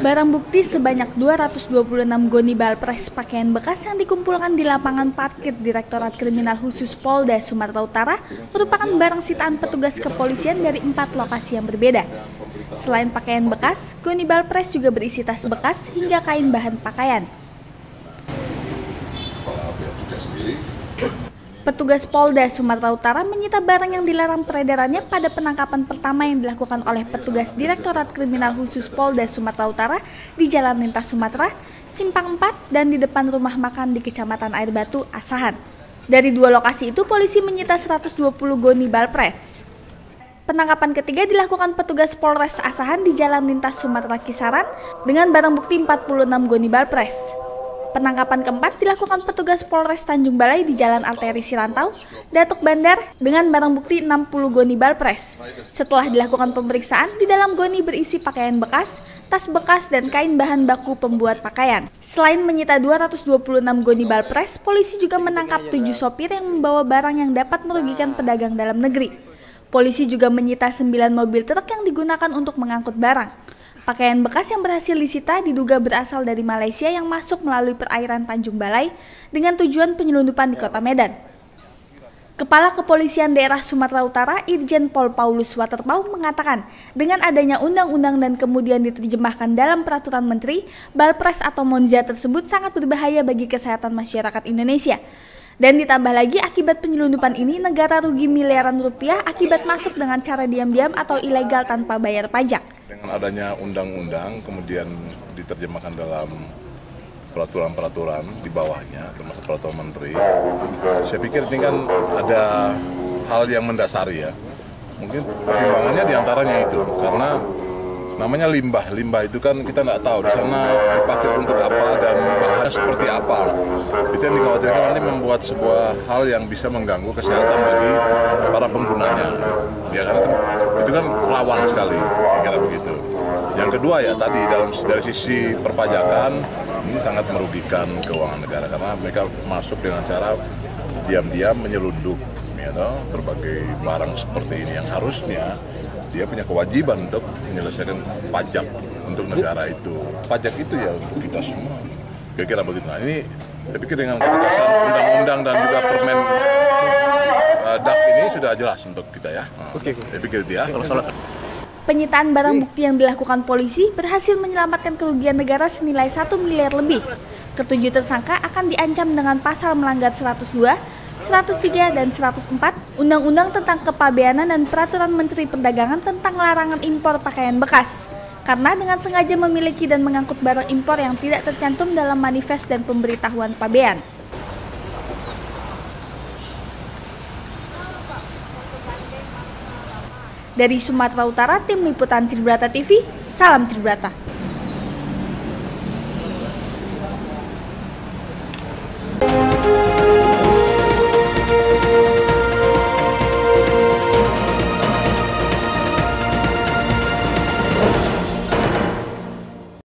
Barang bukti sebanyak 226 goni balpres pakaian bekas yang dikumpulkan di lapangan parkir Direktorat Kriminal Khusus Polda Sumatera Utara merupakan barang sitaan petugas kepolisian dari 4 lokasi yang berbeda. Selain pakaian bekas, goni balpres juga berisi tas bekas hingga kain bahan pakaian. Petugas Polda Sumatera Utara menyita barang yang dilarang peredarannya pada penangkapan pertama yang dilakukan oleh petugas Direktorat Kriminal Khusus Polda Sumatera Utara di Jalan Lintas Sumatera, Simpang 4, dan di depan rumah makan di Kecamatan Air Batu, Asahan. Dari 2 lokasi itu, polisi menyita 120 goni balpres. Penangkapan ketiga dilakukan petugas Polres Asahan di Jalan Lintas Sumatera Kisaran dengan barang bukti 46 goni balpres. Penangkapan keempat dilakukan petugas Polres Tanjung Balai di Jalan Arteri Sirantau, Datuk Bandar dengan barang bukti 60 goni balpres. Setelah dilakukan pemeriksaan, di dalam goni berisi pakaian bekas, tas bekas, dan kain bahan baku pembuat pakaian. Selain menyita 226 goni balpres, polisi juga menangkap 7 sopir yang membawa barang yang dapat merugikan pedagang dalam negeri. Polisi juga menyita 9 mobil truk yang digunakan untuk mengangkut barang. Pakaian bekas yang berhasil disita diduga berasal dari Malaysia yang masuk melalui perairan Tanjung Balai dengan tujuan penyelundupan di Kota Medan. Kepala Kepolisian Daerah Sumatera Utara, Irjen Pol Paulus Waterpauw mengatakan, dengan adanya undang-undang dan kemudian diterjemahkan dalam peraturan menteri, balpres atau monza tersebut sangat berbahaya bagi kesehatan masyarakat Indonesia. Dan ditambah lagi, akibat penyelundupan ini, negara rugi miliaran rupiah akibat masuk dengan cara diam-diam atau ilegal tanpa bayar pajak. Dengan adanya undang-undang, kemudian diterjemahkan dalam peraturan-peraturan di bawahnya, termasuk peraturan menteri, saya pikir ini kan ada hal yang mendasari ya. Mungkin pertimbangannya diantaranya itu, karena namanya limbah itu kan kita nggak tahu di sana dipakai untuk apa dan bahannya seperti apa. Itu yang dikhawatirkan nanti membuat sebuah hal yang bisa mengganggu kesehatan bagi para penggunanya. Ya kan, itu kan rawan sekali, kira-kira begitu. Yang kedua ya tadi dari sisi perpajakan ini sangat merugikan keuangan negara karena mereka masuk dengan cara diam-diam menyelundup, ya toh, berbagai barang seperti ini yang harusnya dia punya kewajiban untuk menyelesaikan pajak untuk negara itu. Pajak itu ya untuk kita semua. Kira-kira begitu. Nah ini saya pikir dengan ketegasan undang-undang dan juga permen DAK ini sudah jelas untuk kita ya. Oke. Saya pikir itu ya. Penyitaan barang bukti yang dilakukan polisi berhasil menyelamatkan kerugian negara senilai 1 miliar lebih. Ketujuh tersangka akan diancam dengan pasal melanggar 102, 103 dan 104 Undang-Undang tentang Kepabeanan dan Peraturan Menteri Perdagangan tentang larangan impor pakaian bekas. Karena dengan sengaja memiliki dan mengangkut barang impor yang tidak tercantum dalam manifest dan pemberitahuan pabean. Dari Sumatera Utara, Tim Liputan Tribrata TV, salam Tribrata.